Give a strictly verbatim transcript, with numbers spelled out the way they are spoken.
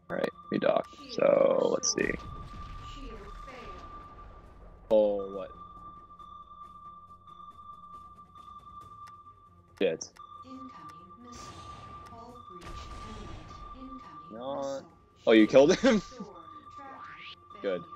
Alright, we dock. So let's see. Oh, what? Shit. No. Oh, you killed him? Good.